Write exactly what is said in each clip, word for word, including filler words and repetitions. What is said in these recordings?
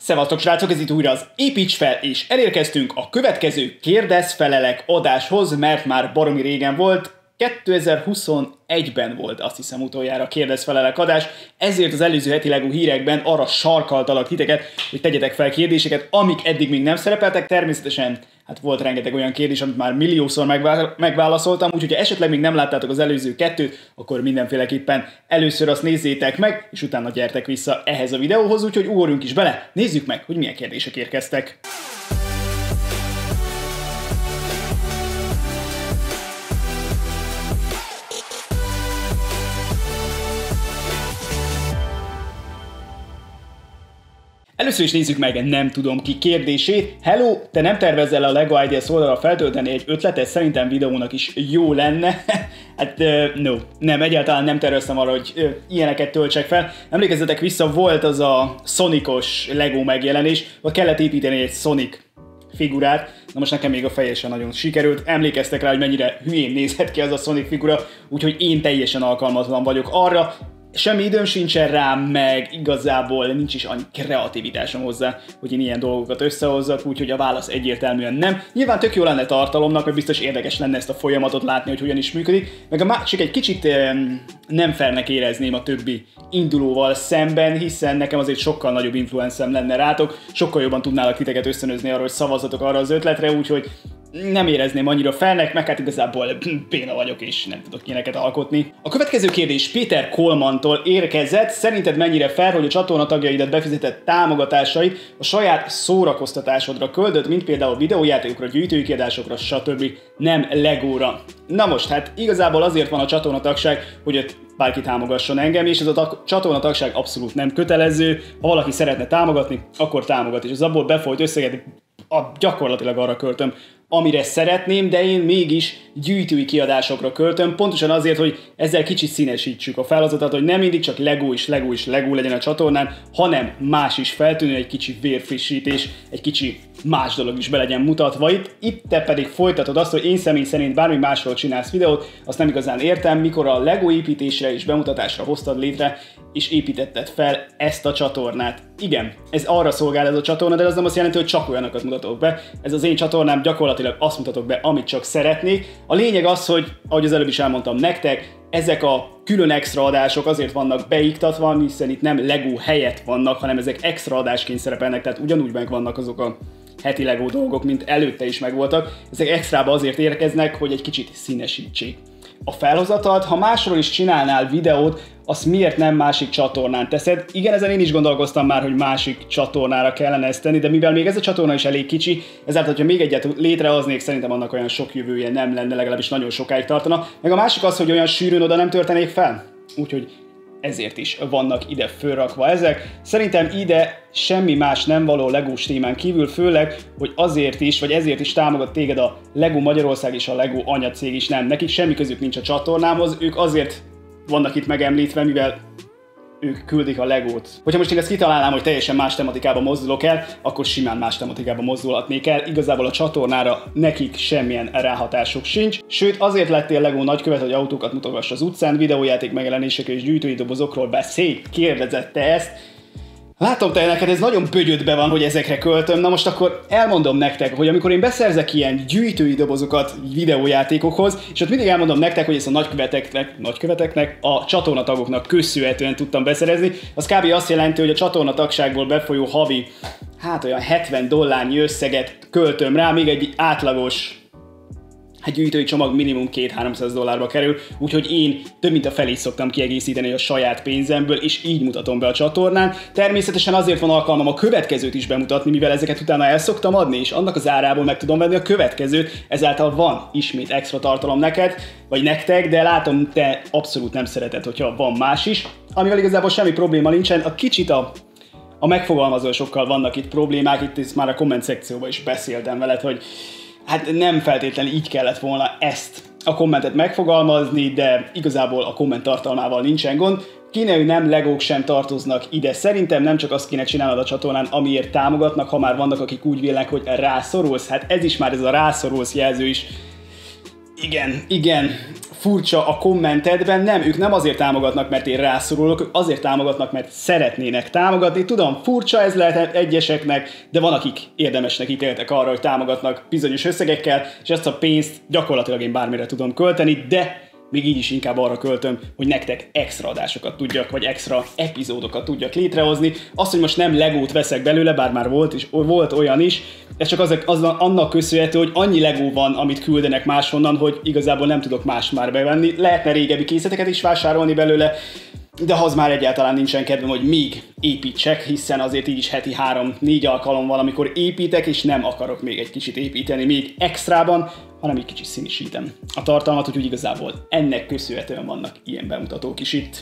Szevasztok srácok, ez itt újra az Építs fel, és elérkeztünk a következő kérdez-felelek adáshoz, mert már baromi régen volt, kétezer-huszonegyben volt azt hiszem utoljára a kérdez-felelek adás, ezért az előző heti LEGO hírekben arra sarkaltalak titeket, hogy tegyetek fel kérdéseket, amik eddig még nem szerepeltek. Természetesen hát volt rengeteg olyan kérdés, amit már milliószor megválaszoltam, úgyhogy ha esetleg még nem láttátok az előző kettőt, akkor mindenféleképpen először azt nézzétek meg, és utána gyertek vissza ehhez a videóhoz, úgyhogy ugorjunk is bele, nézzük meg, hogy milyen kérdések érkeztek. Először is nézzük meg nem tudom ki kérdését. Hello, te nem tervezzel a LEGO Ideas oldalra feltölteni egy ötletet? Szerintem videónak is jó lenne. Hát uh, no, nem, egyáltalán nem terveztem arra, hogy uh, ilyeneket töltsek fel. Emlékezzetek vissza, volt az a Sonicos LEGO megjelenés, ott kellett építeni egy Sonic figurát. Na most nekem még a feje sem nagyon sikerült. Emlékeztek rá, hogy mennyire hülyén nézhet ki az a Sonic figura, úgyhogy én teljesen alkalmatlan vagyok arra. Semmi időm sincsen rám, meg igazából nincs is annyi kreativitásom hozzá, hogy én ilyen dolgokat összehozzak, úgyhogy a válasz egyértelműen nem. Nyilván tök jó lenne tartalomnak, mert biztos érdekes lenne ezt a folyamatot látni, hogy hogyan is működik, meg a másik egy kicsit eh, nem fairnek érezném a többi indulóval szemben, hiszen nekem azért sokkal nagyobb influencem lenne rátok, sokkal jobban tudnálak titeket ösztönözni arra, hogy szavazzatok arra az ötletre, úgyhogy nem érezném annyira felnek, meg hát igazából béna vagyok és nem tudok ilyeneket alkotni. A következő kérdés Péter Kolmantól érkezett. Szerinted mennyire fair, hogy a csatorna tagjaidat befizetett támogatásait a saját szórakoztatásodra köldött, mint például videójátékokra, gyűjtői kiadásokra, stb. Nem Legóra? Na most, hát igazából azért van a csatorna tagság, hogy ott bárki támogasson engem, és ez a csatorna tagság abszolút nem kötelező. Ha valaki szeretne támogatni, akkor támogat, és az abból befolyt összeget a, gyakorlatilag arra költöm, amire szeretném, de én mégis gyűjtői kiadásokra költöm, pontosan azért, hogy ezzel kicsit színesítsük a felhozatot, hogy nem mindig csak LEGO is, LEGO is, LEGO legyen a csatornán, hanem más is feltűnő, egy kicsi vérfrissítés, egy kicsi más dolog is be legyen mutatva itt. Itt te pedig folytatod azt, hogy én személy szerint bármi másról csinálsz videót, azt nem igazán értem, mikor a LEGO építésre és bemutatásra hoztad létre, és építetted fel ezt a csatornát. Igen, ez arra szolgál ez a csatorna, de az nem azt jelenti, hogy csak olyanokat mutatok be. Ez az én csatornám, gyakorlatilag azt mutatok be, amit csak szeretnék. A lényeg az, hogy, ahogy az előbb is elmondtam nektek, ezek a külön extra adások azért vannak beiktatva, hiszen itt nem LEGO helyett vannak, hanem ezek extra adásként szerepelnek, tehát ugyanúgy meg vannak azok a heti LEGO dolgok, mint előtte is megvoltak. Ezek extrába azért érkeznek, hogy egy kicsit színesítsék a felhozatat. Ha másról is csinálnál videót, azt miért nem másik csatornán teszed? Igen, ezen én is gondolkoztam már, hogy másik csatornára kellene ezt tenni, de mivel még ez a csatorna is elég kicsi, ezáltal, hogyha még egyet létrehoznék, szerintem annak olyan sok jövője nem lenne, legalábbis nagyon sokáig tartana. Meg a másik az, hogy olyan sűrűn oda nem töltenék fel. Úgyhogy ezért is vannak ide fölrakva ezek. Szerintem ide semmi más nem való legós témán kívül, főleg, hogy azért is, vagy ezért is támogat téged a LEGO Magyarország és a LEGO anyacég is nem. Nekik semmi közük nincs a csatornámhoz, ők azért vannak itt megemlítve, mivel ők küldik a LEGót. Hogyha most én ezt kitalálnám, hogy teljesen más tematikába mozdulok el, akkor simán más tematikába mozdulhatnék el. Igazából a csatornára nekik semmilyen ráhatásuk sincs. Sőt, azért lettél LEGO nagykövet, hogy autókat mutogass az utcán, videójáték megjelenésekről és gyűjtői dobozokról beszélj. Kérdezett te ezt. Látom, te neked ez nagyon bögyödbe van, hogy ezekre költöm. Na most akkor elmondom nektek, hogy amikor én beszerzek ilyen gyűjtői dobozokat videójátékokhoz, és ott mindig elmondom nektek, hogy ezt a nagyköveteknek, nagyköveteknek, a csatornatagoknak köszönhetően tudtam beszerezni, az kb. Azt jelenti, hogy a csatornatagságból befolyó havi, hát olyan hetven dollárnyi összeget költöm rá, még egy átlagos egy gyűjtői csomag minimum kétszáz-háromszáz dollárba kerül, úgyhogy én több mint a felét szoktam kiegészíteni a saját pénzemből, és így mutatom be a csatornán. Természetesen azért van alkalmam a következőt is bemutatni, mivel ezeket utána el szoktam adni, és annak az árából meg tudom venni a következőt, ezáltal van ismét extra tartalom neked, vagy nektek, de látom, te abszolút nem szereted, hogyha van más is, amivel igazából semmi probléma nincsen. A kicsit a a megfogalmazásokkal vannak itt problémák, itt ezt már a komment szekcióban is beszéltem veled, hogy hát nem feltétlenül így kellett volna ezt a kommentet megfogalmazni, de igazából a komment tartalmával nincsen gond. Kéne, hogy nem legók sem tartoznak ide. Szerintem nem csak azt kéne csinálnod a csatornán, amiért támogatnak, ha már vannak, akik úgy vélnek, hogy rászorulsz. Hát ez is már ez a rászorulsz jelző is. Igen, igen. furcsa a kommentedben, nem, ők nem azért támogatnak, mert én rászorulok, ők azért támogatnak, mert szeretnének támogatni. Tudom, furcsa ez lehet egyeseknek, de van, akik érdemesnek ítéltek arra, hogy támogatnak bizonyos összegekkel, és ezt a pénzt gyakorlatilag én bármire tudom költeni, de még így is inkább arra költöm, hogy nektek extra adásokat tudjak, vagy extra epizódokat tudjak létrehozni. Azt, hogy most nem Legót veszek belőle, bár már volt, is, volt olyan is, ez csak az, az annak köszönhető, hogy annyi Legó van, amit küldenek máshonnan, hogy igazából nem tudok más már bevenni. Lehetne régebbi készleteket is vásárolni belőle, de az már egyáltalán nincsen kedvem, hogy még építsek, hiszen azért így is heti három-négy alkalom van, amikor építek, és nem akarok még egy kicsit építeni, még extrában, hanem egy kicsit színisítem a tartalmat, úgyhogy igazából ennek köszönhetően vannak ilyen bemutatók is itt.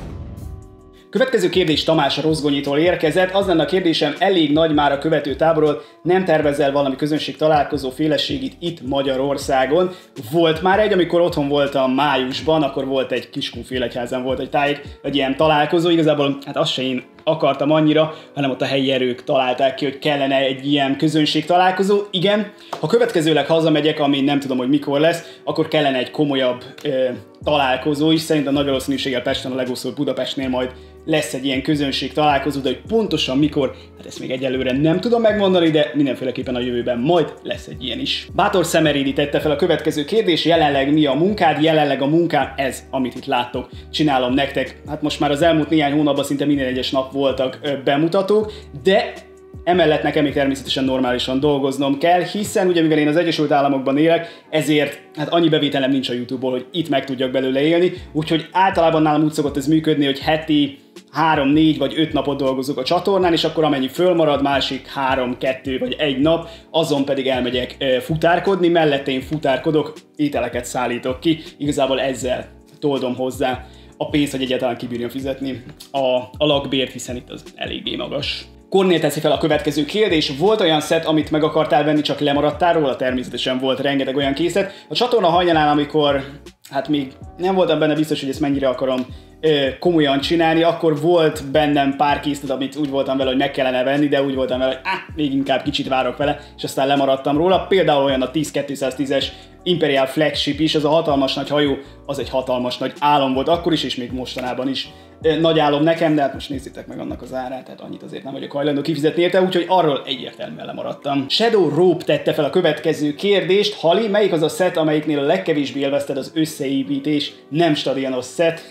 Következő kérdés Tamás Rozgonyitól érkezett. Az lenne a kérdésem, elég nagy már a követő táborod, nem tervezel valami közönség találkozó féleségit itt Magyarországon? Volt már egy, amikor otthon voltam májusban, akkor volt egy Kiskun-Félegyházán volt egy tájék, egy ilyen találkozó, igazából hát azt se én akartam annyira, hanem ott a helyi erők találták ki, hogy kellene egy ilyen közönség találkozó. Igen, ha következőleg hazamegyek, ami nem tudom, hogy mikor lesz, akkor kellene egy komolyabb ö, találkozó is. Szerintem nagy valószínűséggel Pesten, a Legószor Budapestnél majd lesz egy ilyen közönség találkozó, de hogy pontosan mikor, hát ezt még egyelőre nem tudom megmondani, de mindenféleképpen a jövőben majd lesz egy ilyen is. Bátor Szemerédi tette fel a következő kérdés, jelenleg mi a munkád? Jelenleg a munkám ez, amit itt láttok, csinálom nektek. Hát most már az elmúlt néhány hónapban szinte minden egyes nap voltak bemutatók, de emellett nekem még természetesen normálisan dolgoznom kell, hiszen ugye mivel én az Egyesült Államokban élek, ezért hát annyi bevételem nincs a YouTube-ból, hogy itt meg tudjak belőle élni, úgyhogy általában nálam úgy szokott ez működni, hogy heti három, négy vagy öt napot dolgozok a csatornán, és akkor amennyi fölmarad, másik három, kettő vagy egy nap, azon pedig elmegyek e, futárkodni, mellette én futárkodok, ételeket szállítok ki, igazából ezzel toldom hozzá a pénzt, hogy egyáltalán kibírjon fizetni a, a lakbért, hiszen itt az eléggé magas. Kornél teszi fel a következő kérdés, volt olyan szett, amit meg akartál venni, csak lemaradtál róla? Természetesen volt rengeteg olyan készlet. A csatorna hajnalán, amikor hát még nem voltam benne biztos, hogy ezt mennyire akarom ö, komolyan csinálni, akkor volt bennem pár készlet, amit úgy voltam vele, hogy meg kellene venni, de úgy voltam vele, hogy áh, még inkább kicsit várok vele, és aztán lemaradtam róla. Például olyan a tíz kétszáztízes Imperial Flagship is, az a hatalmas nagy hajó, az egy hatalmas nagy álom volt akkor is, és még mostanában is nagy álom nekem, de hát most nézzétek meg annak az árát, tehát annyit azért nem vagyok hajlandó kifizetni érte, úgyhogy arról egyértelműen lemaradtam. Shadow Rope tette fel a következő kérdést. Hali, melyik az a set, amelyiknél a legkevésbé élvezted az összeépítés, nem stadionos set?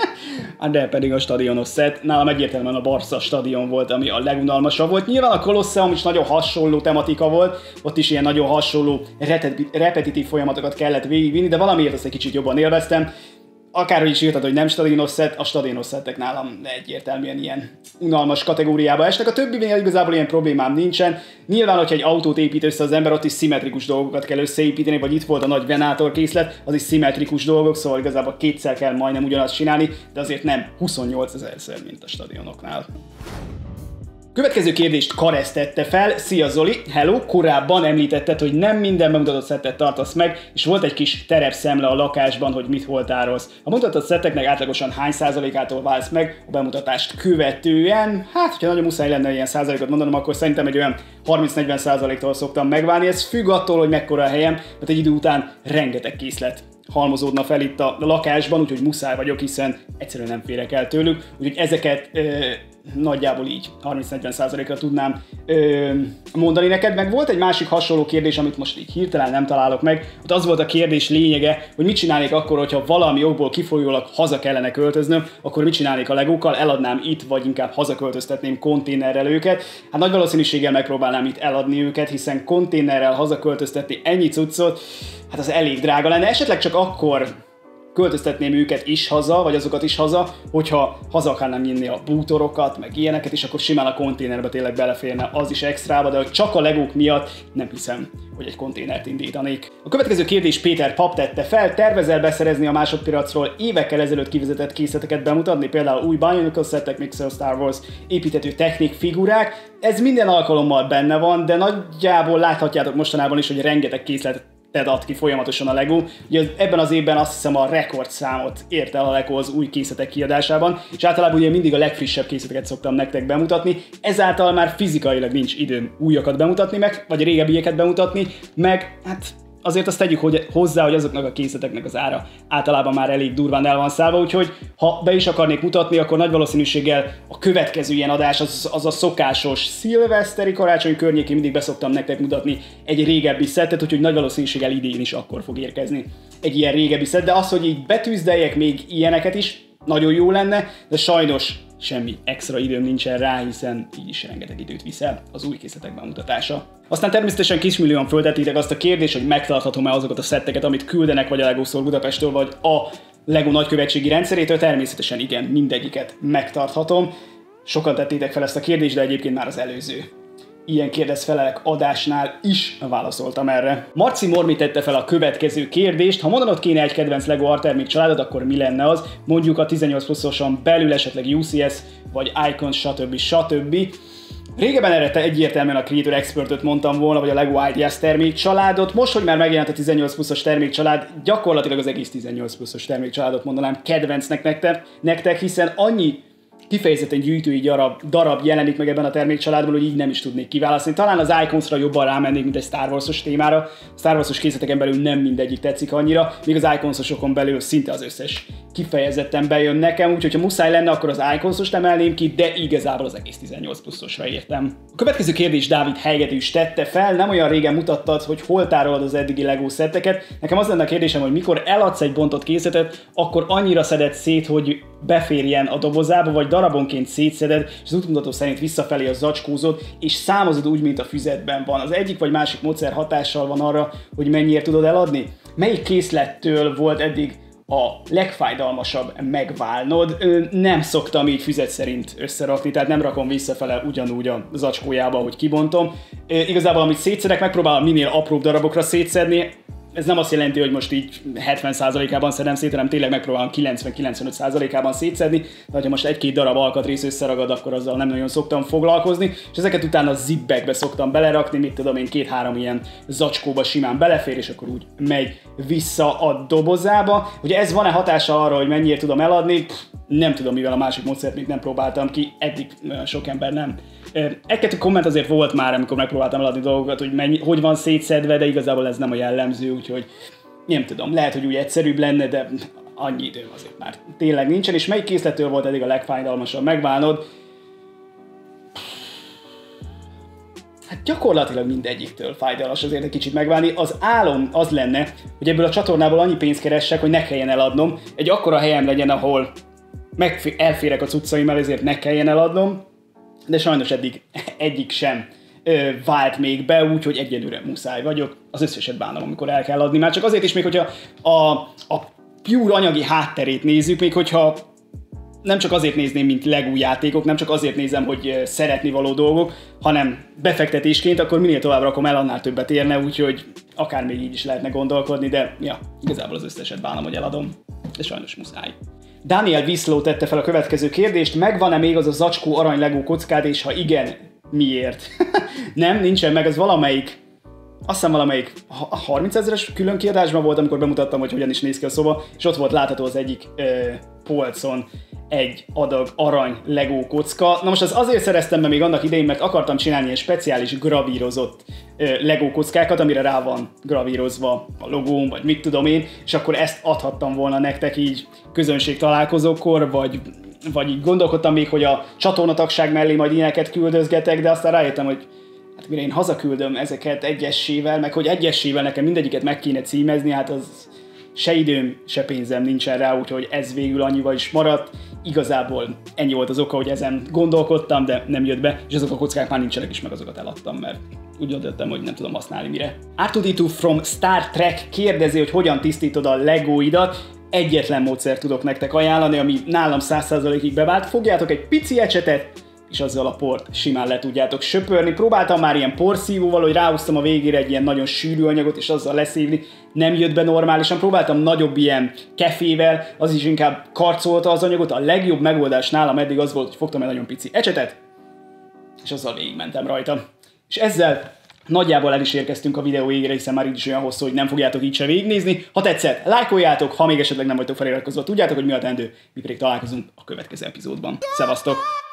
De pedig a stadionos set. Nálam egyértelműen a Barca stadion volt, ami a legunalmasabb volt. Nyilván a Colosseum is nagyon hasonló tematika volt, ott is ilyen nagyon hasonló repetitív folyamatokat kellett végigvinni, de valamiért azt egy kicsit jobban élveztem. Akárhogy is írtad, hogy nem stadionos set, a stadionos settek nálam egyértelműen ilyen unalmas kategóriába esnek. A többinél igazából ilyen problémám nincsen. Nyilván, hogyha egy autót épít össze az ember, ott is szimmetrikus dolgokat kell összeépíteni, vagy itt volt a nagy Venator készlet, az is szimmetrikus dolgok, szóval igazából kétszer kell majdnem ugyanazt csinálni, de azért nem huszonnyolcezerszer, mint a stadionoknál. Következő kérdést Karesz tette fel. Szia Zoli, hello! Korábban említetted, hogy nem minden bemutatott szettet tartasz meg, és volt egy kis terepszemle a lakásban, hogy mit hol tárolsz. A bemutatott szetteknek átlagosan hány százalékától válsz meg a bemutatást követően? Hát, hogyha nagyon muszáj lenne ilyen százalékot mondanom, akkor szerintem egy olyan harminc-negyven százaléktól szoktam megválni. Ez függ attól, hogy mekkora a helyem, mert egy idő után rengeteg készlet halmozódna fel itt a lakásban, úgyhogy muszáj vagyok, hiszen egyszerűen nem férek el tőlük. Úgyhogy ezeket ö, nagyjából így harminc-negyven százalékra tudnám ö, mondani neked. Meg volt egy másik hasonló kérdés, amit most így hirtelen nem találok meg. Ott az volt a kérdés lényege, hogy mit csinálnék akkor, hogyha valami okból kifolyólag haza kellene költöznöm, akkor mit csinálnék a legókkal, eladnám itt, vagy inkább hazaköltöztetném konténerrel őket. Hát nagy valószínűséggel megpróbálnám itt eladni őket, hiszen konténerrel hazaköltöztetni ennyi cuccot, hát az elég drága lenne. Esetleg csak akkor költöztetném őket is haza, vagy azokat is haza, hogyha haza akarnám nyitni a bútorokat, meg ilyeneket, és akkor simán a konténerbe tényleg beleférne az is extrába, de hogy csak a legók miatt nem hiszem, hogy egy konténert indítanék. A következő kérdés Péter Pap tette fel, tervezel beszerezni a másodpiacról évekkel ezelőtt kivezetett készleteket bemutatni, például új Bionicle szettek, Mixer Star Wars, építető technik figurák. Ez minden alkalommal benne van, de nagyjából láthatjátok mostanában is, hogy rengeteg készlet ad ki folyamatosan a Lego. Ugye ebben az évben azt hiszem a rekordszámot ért el a Lego az új készletek kiadásában, és általában ugye mindig a legfrissebb készleteket szoktam nektek bemutatni, ezáltal már fizikailag nincs időm újakat bemutatni meg, vagy régebbieket bemutatni, meg hát azért azt tegyük hogy hozzá, hogy azoknak a készleteknek az ára általában már elég durván el van szállva, úgyhogy ha be is akarnék mutatni, akkor nagy valószínűséggel a következő ilyen adás az, az a szokásos szilveszteri karácsony környékén mindig beszoktam nektek mutatni egy régebbi szettet, úgyhogy nagy valószínűséggel idén is akkor fog érkezni egy ilyen régebbi szett, de az, hogy így betűzdeljek még ilyeneket is, nagyon jó lenne, de sajnos semmi extra időm nincsen rá, hiszen így is rengeteg időt viszel az új készletek bemutatása. Aztán természetesen kismillióan föltettétek azt a kérdést, hogy megtarthatom-e azokat a szetteket, amit küldenek vagy a LEGO Store Budapesttől, vagy a LEGO nagykövetségi rendszerétől. Természetesen igen, mindegyiket megtarthatom. Sokan tettétek fel ezt a kérdést, de egyébként már az előző ilyen kérdezfelelek adásnál is válaszoltam erre. Marci Mormi tette fel a következő kérdést. Ha mondanod kéne egy kedvenc LEGO Arttermék családod, akkor mi lenne az? Mondjuk a tizennyolc pluszoson belül esetleg U C S, vagy Icons, stb. stb. Régebben erre egyértelműen a Creator Expertot mondtam volna, vagy a LEGO Ideas termékcsaládot. Most, hogy már megjelent a tizennyolc pluszos termékcsalád, gyakorlatilag az egész tizennyolc pluszos termékcsaládot mondanám kedvencnek nektek, nektek hiszen annyi kifejezetten gyűjtői darab, darab jelenik meg ebben a termékcsaládban, hogy így nem is tudnék kiválasztani. Talán az Iconsra jobban rámennék, mint egy Star Wars-os témára. Star Wars-os készleteken belül nem mindegyik tetszik annyira, míg az Iconsosokon belül szinte az összes kifejezetten bejön nekem, úgyhogy ha muszáj lenne, akkor az Iconsost emelném ki, de igazából az egész tizennyolc pluszosra értem. A következő kérdés Dávid Hegedűs tette fel, nem olyan régen mutattad, hogy hol tárolod az eddigi LEGO szetteket. Nekem az lenne a kérdésem, hogy mikor eladsz egy bontott készletet, akkor annyira szeded szét, hogy beférjen a dobozába, vagy darabonként szétszeded, és az útmutató szerint visszafelé a zacskózod, és számozod úgy, mint a füzetben van. Az egyik vagy másik módszer hatással van arra, hogy mennyiért tudod eladni? Melyik készlettől volt eddig a legfájdalmasabb megválnod? Nem szoktam így füzet szerint összerakni, tehát nem rakom visszafele ugyanúgy a zacskójába, hogy kibontom. Igazából amit szétszedek, megpróbálom minél apróbb darabokra szétszedni. Ez nem azt jelenti, hogy most így hetven százalékában szedem szét, hanem tényleg megpróbálom kilencven-kilencvenöt százalékában szétszedni, de ha most egy-két darab alkatrész összeragad, akkor azzal nem nagyon szoktam foglalkozni, és ezeket utána zipbagbe szoktam belerakni, mit tudom én, két-három ilyen zacskóba simán belefér, és akkor úgy megy vissza a dobozába. Ugye ez van-e hatása arra, hogy mennyiért tudom eladni? Pff, nem tudom, mivel a másik módszert még nem próbáltam ki, eddig olyan sok ember nem. Egy-kettő komment azért volt már, amikor megpróbáltam eladni dolgokat, hogy mennyi, hogy van szétszedve, de igazából ez nem a jellemző, úgyhogy nem tudom, lehet, hogy úgy egyszerűbb lenne, de annyi időm azért már tényleg nincsen. És melyik készlettől volt eddig a legfájdalmasabb megválnod? Hát gyakorlatilag mindegyiktől fájdalmas azért egy kicsit megválni. Az álom az lenne, hogy ebből a csatornából annyi pénzt keressek, hogy ne kelljen eladnom, egy akkora helyem legyen, ahol elférek a cuccaimmel, ezért ne kelljen eladnom, de sajnos eddig egyik sem ö, vált még be, úgyhogy egyelőre muszáj vagyok. Az összeset bánom, amikor el kell adni. Már csak azért is, még hogyha a, a pure anyagi hátterét nézzük, még hogyha nem csak azért nézném, mint LEGO játékok, nem csak azért nézem, hogy szeretni való dolgok, hanem befektetésként, akkor minél tovább rakom el, annál többet érne, úgyhogy akár még így is lehetne gondolkodni, de ja, igazából az összeset bánom, hogy eladom, de sajnos muszáj. Daniel Wisló tette fel a következő kérdést, megvan-e még az a zacskó arany LEGO kockád, és ha igen, miért? Nem, nincsen meg, ez valamelyik, azt hiszem valamelyik harmincezeres külön kiadásban volt, amikor bemutattam, hogy hogyan is néz ki a szoba, és ott volt látható az egyik ö, polcon egy adag arany LEGO kocka. Na most az azért szereztem be még annak idején, mert akartam csinálni ilyen speciális gravírozott ö, LEGO kockákat, amire rá van gravírozva a logóm, vagy mit tudom én, és akkor ezt adhattam volna nektek így közönség találkozókor, vagy, vagy így gondolkodtam még, hogy a csatornatagság mellé majd ilyeneket küldözgetek, de aztán rájöttem, hogy hát mire én hazaküldöm ezeket egyesével, meg hogy egyesével nekem mindegyiket meg kéne címezni, hát az se időm, se pénzem nincsen rá, úgyhogy ez végül annyival is maradt. Igazából ennyi volt az oka, hogy ezen gondolkodtam, de nem jött be, és azok a kockák már nincsenek is, meg azokat eladtam, mert úgy döntöttem, hogy nem tudom használni mire. er kettő dé kettő from Star Trek kérdezi, hogy hogyan tisztítod a legóidat. Egyetlen módszert tudok nektek ajánlani, ami nálam száz százalékig bevált. Fogjátok egy pici ecsetet, és azzal a port simán le tudjátok söpörni. Próbáltam már ilyen porszívóval, hogy ráhúztam a végére egy ilyen nagyon sűrű anyagot, és azzal leszívni. Nem jött be normálisan. Próbáltam nagyobb ilyen kefével, az is inkább karcolta az anyagot. A legjobb megoldás nálam eddig az volt, hogy fogtam egy nagyon pici ecsetet, és azzal végigmentem rajta. És ezzel nagyjából el is érkeztünk a videó végére, hiszen már így is olyan hosszú, hogy nem fogjátok így se végignézni. Ha tetszett, lájkoljátok, ha még esetleg nem vagytok feliratkozva, tudjátok, hogy mi a teendő, mi pedig találkozunk a következő epizódban. Szevasztok!